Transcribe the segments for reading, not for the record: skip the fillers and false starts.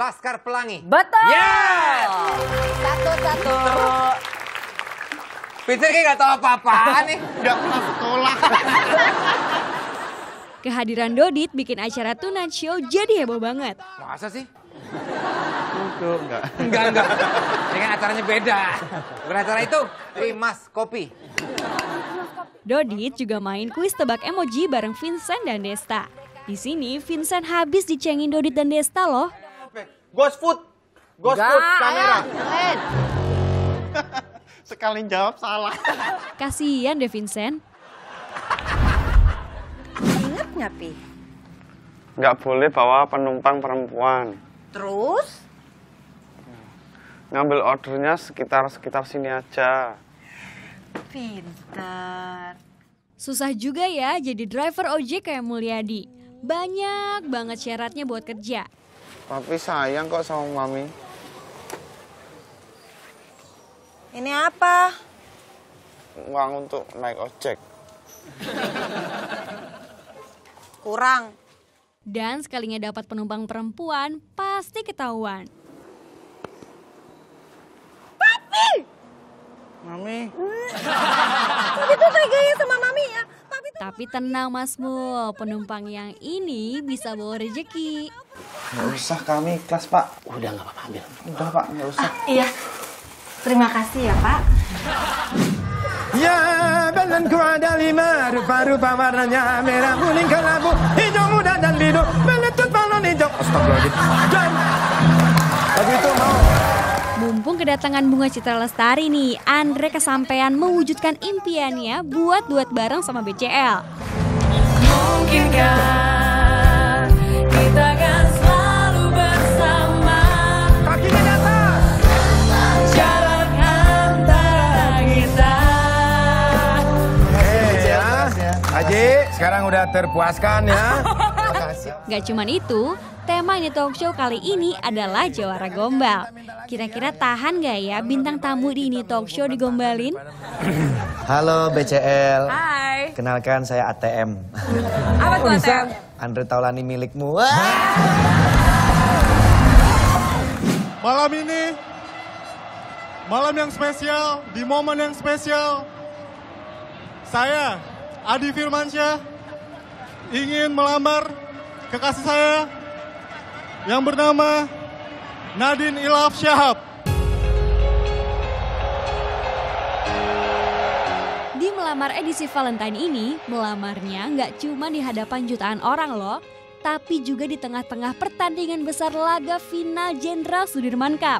Laskar Pelangi. Betul. Yes. Satu. Vincent kayak gak tau apa-apaan nih. Gak pernah sekolah. Kehadiran Dodit bikin acara Tonight Show jadi heboh banget. Masa sih? Enggak. Enggak. Ini kan acaranya beda. Bukan acara itu, Rimas Kopi. Dodit juga main kuis tebak emoji bareng Vincent dan Desta. Di sini Vincent habis dicengin Dodit dan Desta loh. Ghost food kamera. Lain. Sekali jawab salah. Kasian deh Vincent. Ingat nggak, Pi? Nggak boleh bawa penumpang perempuan. Terus? Ngambil ordernya sekitar sini aja. Pintar. Susah juga ya jadi driver ojek kayak Mulyadi. Banyak banget syaratnya buat kerja. Papi sayang kok sama Mami. Ini apa? Uang untuk naik ojek. Kurang. Dan sekalinya dapat penumpang perempuan, pasti ketahuan. Mami. Papi tuh teganya sama Mami ya. Tapi tenang Mas Mul, penumpang yang ini bisa bawa rezeki. Nggak usah kami kelas Pak. Udah nggak apa-apa ambil. Udah Pak, nggak usah. Iya. Terima kasih ya Pak. Ya, badanku ada 5, rupa-rupa warnanya merah, kuning, kelabu, hijau muda dan biru, meletus balon hijau. Astagfirullahaladzim. Lagu itu mau. Mumpung kedatangan Bunga Citra Lestari nih, Andre kesampean mewujudkan impiannya buat duet bareng sama BCL. Mungkinkah kita akan selalu bersama? Kakinya di atas. Jarak antara kita. Ya, Haji, sekarang udah terpuaskan ya. Gak cuman itu, tema ini talk show kali ini adalah Jawara Gombal. Kira-kira tahan gak ya bintang tamu di ini talk show digombalin? Halo BCL. Hai. Kenalkan saya ATM. Apa tuh ATM? Andre Taulani milikmu. Malam ini, malam yang spesial, di momen yang spesial, saya, Adi Firmansyah, ingin melamar kekasih saya yang bernama Nadine Ilham Syahab. Di melamar edisi Valentine ini, melamarnya nggak cuma di hadapan jutaan orang loh, tapi juga di tengah-tengah pertandingan besar laga final Jenderal Sudirman Cup.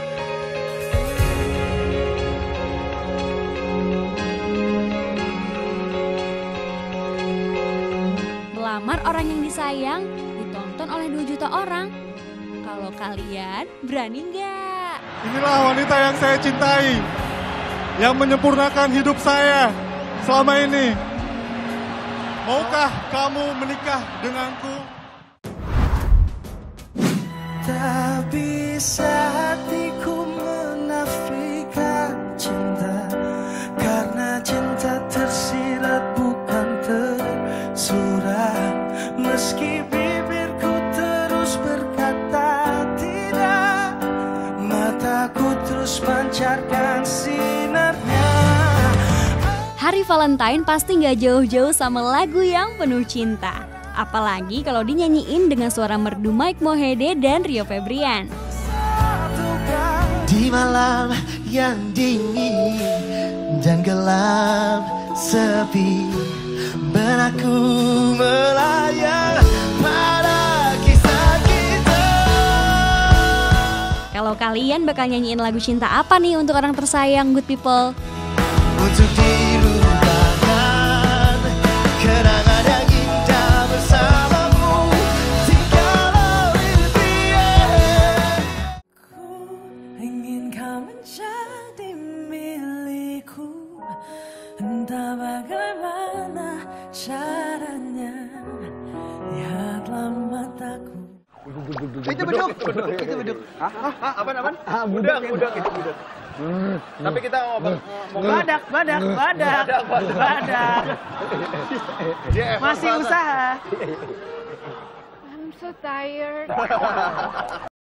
Melamar orang yang disayang ditonton oleh 2 juta orang. Kalau kalian berani nggak? Inilah wanita yang saya cintai, yang menyempurnakan hidup saya selama ini. Maukah kamu menikah denganku? Tak bisa hatiku menafikan cinta, karena cinta tersirat bukan tersurat. Meski bibirku terus berkata tidak, mataku terus pancarkan sinarnya. Hari Valentine pasti nggak jauh-jauh sama lagu yang penuh cinta. Apalagi kalau dinyanyiin dengan suara merdu Mike Mohede dan Rio Febrian. Di malam yang dingin dan gelap sepi, benakku melayang pada kisah kita. Kalau kalian bakal nyanyiin lagu cinta apa nih untuk orang tersayang, good people? Untuk dilupakan kenangan yang indah bersamamu, tinggallah impian. Ku ingin kau menjadi milikku, entah bagaimana caranya. Lihatlah mataku. Itu beduk. Apaan? Budak itu budak. Tapi kita mau Badak. Masih usaha. I'm so tired.